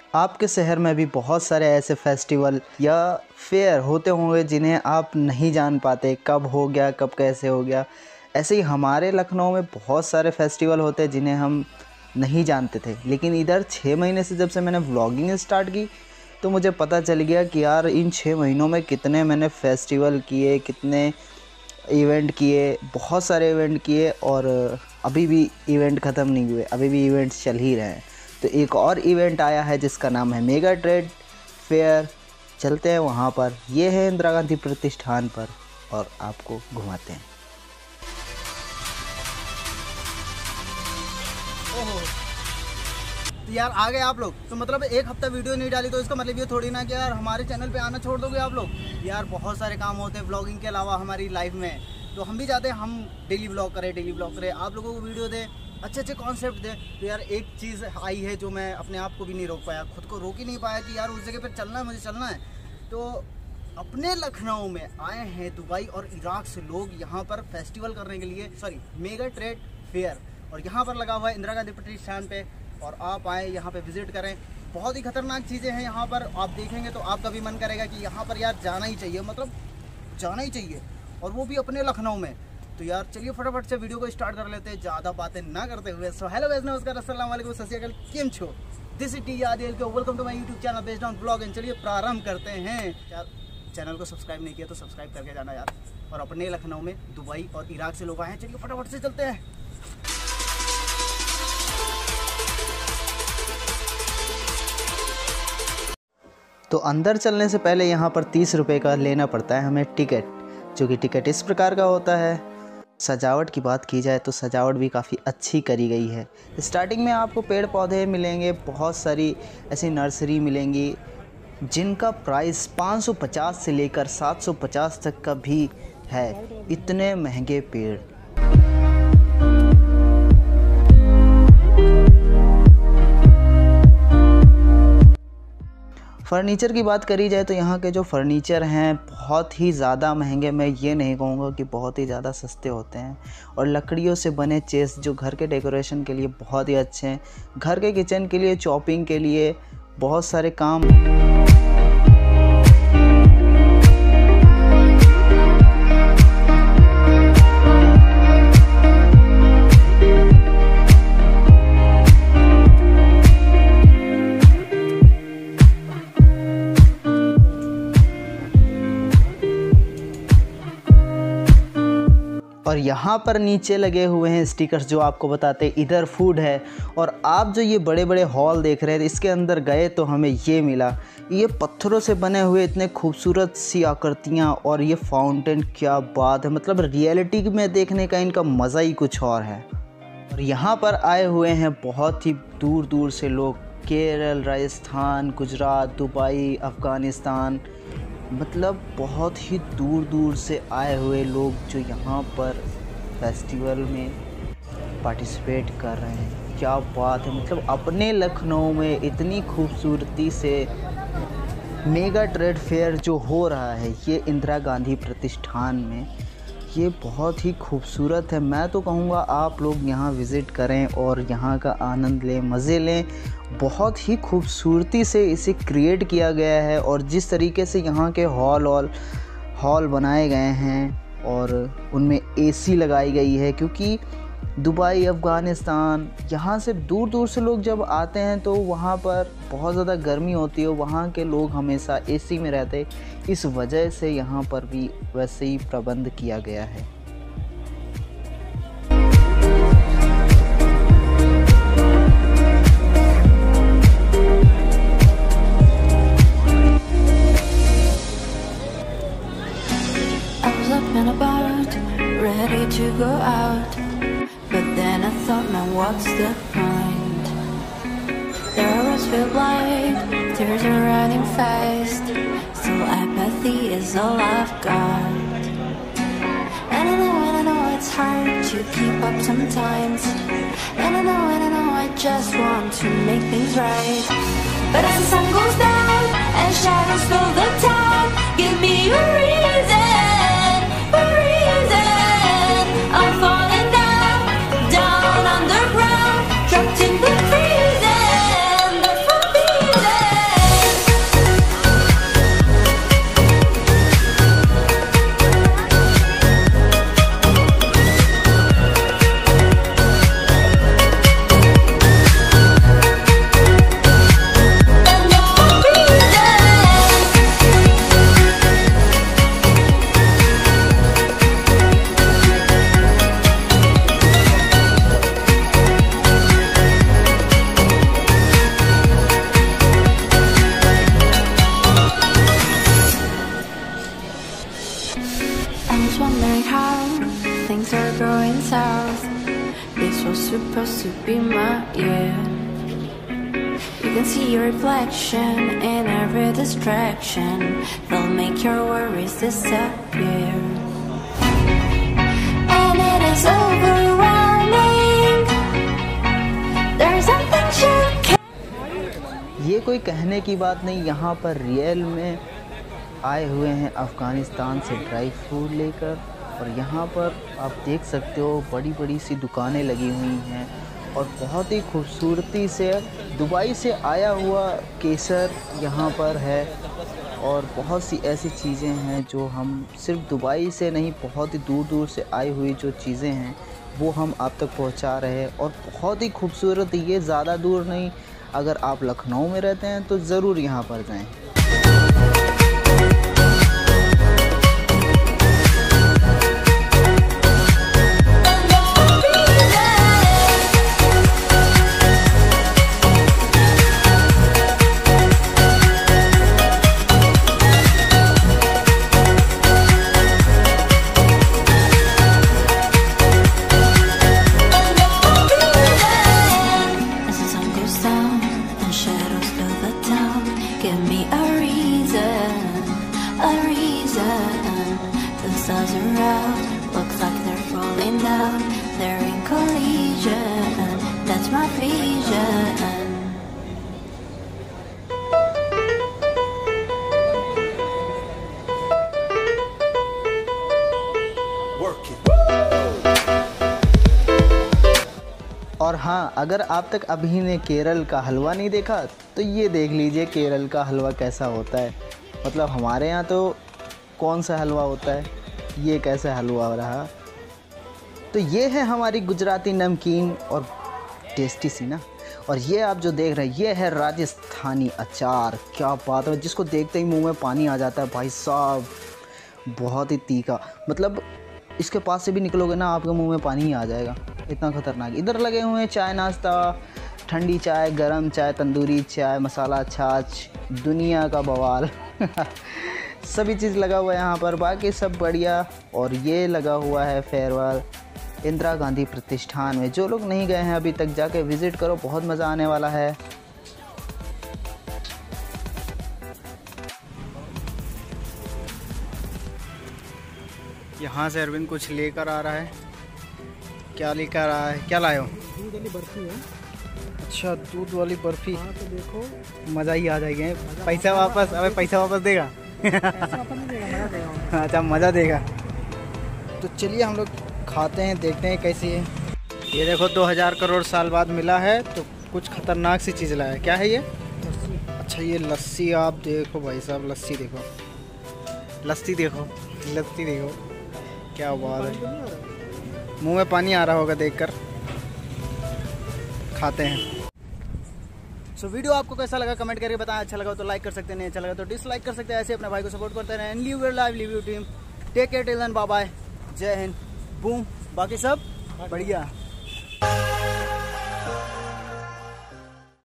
आपके शहर में भी बहुत सारे ऐसे फेस्टिवल या फेयर होते होंगे जिन्हें आप नहीं जान पाते कब हो गया, कब कैसे हो गया। ऐसे ही हमारे लखनऊ में बहुत सारे फेस्टिवल होते हैं जिन्हें हम नहीं जानते थे, लेकिन इधर 6 महीने से जब से मैंने व्लॉगिंग स्टार्ट की तो मुझे पता चल गया कि यार इन 6 महीनों में कितने मैंने फेस्टिवल किए, कितने इवेंट किए, बहुत सारे इवेंट किए और अभी भी इवेंट ख़त्म नहीं हुए, अभी भी इवेंट्स चल ही रहे हैं। तो एक और इवेंट आया है जिसका नाम है मेगा ट्रेड फेयर। चलते हैं वहाँ पर, ये है इंदिरा गांधी प्रतिष्ठान पर और आपको घुमाते हैं। ओहो, तो यार आ गए आप लोग। तो मतलब एक हफ्ता वीडियो नहीं डाली तो इसका मतलब ये थोड़ी ना कि यार हमारे चैनल पे आना छोड़ दोगे आप लोग। यार बहुत सारे काम होते हैं व्लॉगिंग के अलावा हमारी लाइफ में, तो हम भी चाहते हैं हम डेली व्लॉग करें, आप लोगों को वीडियो दें, अच्छे कॉन्सेप्ट दें। तो यार एक चीज़ आई है जो मैं अपने आप को भी नहीं रोक पाया, खुद को रोक ही नहीं पाया कि यार उस जगह पर चलना है, मुझे चलना है। तो अपने लखनऊ में आए हैं दुबई और इराक से लोग यहाँ पर फेस्टिवल करने के लिए, मेगा ट्रेड फेयर, और यहाँ पर लगा हुआ है इंदिरा गांधी प्रतिष्ठान पे। और आप आए यहाँ पे विज़िट करें, बहुत ही खतरनाक चीज़ें हैं यहाँ पर। आप देखेंगे तो आपका भी मन करेगा कि यहाँ पर यार जाना ही चाहिए, मतलब जाना ही चाहिए, और वो भी अपने लखनऊ में। तो यार चलिए फटाफट से वीडियो को स्टार्ट कर लेते हैं ज़्यादा बातें ना करते हुए। सो हेलो गाइस, नमस्कार, अस्सलाम वालेकुम, सत श्री अकाल, केम छो, दिस इज टी आदिल के, welcome to my YouTube channel based on blog. And चलिए प्रारंभ करते हैं। यार चैनल को सब्सक्राइब नहीं किया तो सब्सक्राइब करके जाना यार। और अपने लखनऊ में दुबई और इराक से लोग आए हैं, चलिए फटाफट से चलते हैं। तो अंदर चलने से पहले यहाँ पर 30 रुपये का लेना पड़ता है हमें टिकट, जो कि टिकट इस प्रकार का होता है। सजावट की बात की जाए तो सजावट भी काफ़ी अच्छी करी गई है। स्टार्टिंग में आपको पेड़ पौधे मिलेंगे, बहुत सारी ऐसी नर्सरी मिलेंगी जिनका प्राइस 550 से लेकर 750 तक का भी है। इतने महंगे पेड़। फ़र्नीचर की बात करी जाए तो यहाँ के जो फर्नीचर हैं बहुत ही ज़्यादा महंगे, मैं ये नहीं कहूँगा कि बहुत ही ज़्यादा सस्ते होते हैं। और लकड़ियों से बने चेस जो घर के डेकोरेशन के लिए बहुत ही अच्छे हैं, घर के किचन के लिए, चॉपिंग के लिए, बहुत सारे काम। और यहाँ पर नीचे लगे हुए हैं स्टिकर्स जो आपको बताते हैं इधर फूड है। और आप जो ये बड़े बड़े हॉल देख रहे हैं, इसके अंदर गए तो हमें ये मिला, ये पत्थरों से बने हुए इतने खूबसूरत सी आकृतियाँ और ये फाउंटेन, क्या बात है, मतलब रियलिटी में देखने का इनका मज़ा ही कुछ और है। और यहाँ पर आए हुए हैं बहुत ही दूर दूर से लोग, केरल, राजस्थान, गुजरात, दुबई, अफ़गानिस्तान, मतलब बहुत ही दूर दूर से आए हुए लोग जो यहाँ पर फेस्टिवल में पार्टिसिपेट कर रहे हैं। क्या बात है, मतलब अपने लखनऊ में इतनी खूबसूरती से मेगा ट्रेड फेयर जो हो रहा है ये इंदिरा गांधी प्रतिष्ठान में, ये बहुत ही खूबसूरत है। मैं तो कहूँगा आप लोग यहाँ विज़िट करें और यहाँ का आनंद लें, मज़े लें। बहुत ही खूबसूरती से इसे क्रिएट किया गया है और जिस तरीके से यहाँ के हॉल बनाए गए हैं और उनमें एसी लगाई गई है, क्योंकि दुबई, अफ़गानिस्तान, यहाँ से दूर दूर से लोग जब आते हैं तो वहाँ पर बहुत ज़्यादा गर्मी होती है, वहाँ के लोग हमेशा एसी में रहते, इस वजह से यहाँ पर भी वैसे ही प्रबंध किया गया है। Ready to go out, but then I thought, man, what's the point? There are roads filled blind, tears are running fast, still apathy is all I've got. And I know it's hard to keep up sometimes, and I know I just want to make things right. But as the sun goes down and shadows fill the town, give me a reason. I'm falling down underground, trapped in the prison, the forbidden. supposed to be my year. You can see your reflection in every distraction. They'll make your worries disappear. And it is overwhelming. There's nothing you can. ये कोई कहने की बात नहीं, यहाँ पर real में आए हुए हैं अफ़गानिस्तान से ड्राई फ्रूट लेकर। और यहाँ पर आप देख सकते हो बड़ी बड़ी सी दुकानें लगी हुई हैं और बहुत ही खूबसूरती से दुबई से आया हुआ केसर यहाँ पर है। और बहुत सी ऐसी चीज़ें हैं जो हम सिर्फ दुबई से नहीं, बहुत ही दूर दूर से आई हुई जो चीज़ें हैं वो हम आप तक पहुँचा रहे हैं। और बहुत ही खूबसूरत, ये ज़्यादा दूर नहीं, अगर आप लखनऊ में रहते हैं तो ज़रूर यहाँ पर जाएं। Give me a reason. The stars are out, looks like they're falling down. They're in collision, that's my vision. और हाँ, अगर आप तक अभी ने केरल का हलवा नहीं देखा तो ये देख लीजिए केरल का हलवा कैसा होता है। मतलब हमारे यहाँ तो कौन सा हलवा होता है, ये कैसा हलवा हो रहा। तो ये है हमारी गुजराती नमकीन और टेस्टी सी ना। और ये आप जो देख रहे हैं ये है राजस्थानी अचार। क्या बात है, जिसको देखते ही मुंह में पानी आ जाता है भाई साहब, बहुत ही तीखा। मतलब इसके पास से भी निकलोगे ना आपके मुंह में पानी ही आ जाएगा, इतना ख़तरनाक। इधर लगे हुए हैं चाय नाश्ता, ठंडी चाय, गरम चाय, तंदूरी चाय, मसाला छाछ, दुनिया का बवाल सभी चीज़ लगा हुआ है यहाँ पर, बाकी सब बढ़िया। और ये लगा हुआ है फेयरवेल इंदिरा गांधी प्रतिष्ठान में। जो लोग नहीं गए हैं अभी तक जाके विज़िट करो, बहुत मज़ा आने वाला है। यहाँ से अरविंद कुछ लेकर आ रहा है। क्या लेकर आ रहा है, क्या लाए हो? दूध वाली बर्फी है। अच्छा, दूध वाली बर्फी। हाँ तो देखो, मज़ा ही आ जाएगा। पैसा वापस, अबे पैसा वापस देगा? पैसा वापस नहीं देगा, मज़ा देगा। अच्छा, मज़ा देगा। तो चलिए हम लोग खाते हैं, देखते हैं कैसी है। ये देखो 2000 करोड़ साल बाद मिला है तो कुछ खतरनाक सी चीज़ लाया है। क्या है ये? अच्छा, ये लस्सी। आप देखो भाई साहब, लस्सी देखो, लस्सी देखो, लस्सी देखो, क्या बात है। मुंह में पानी आ रहा होगा देखकर। खाते हैं। सो वीडियो आपको कैसा लगा कमेंट करके बताएं। अच्छा लगा तो लाइक कर सकते हैं, नहीं अच्छा लगा तो डिसलाइक कर सकते हैं। ऐसे अपने भाई को सपोर्ट करते रहें। Live your life, live your dream. Take care till then, bye bye, जय हिंद, बूम। बाकी सब बढ़िया।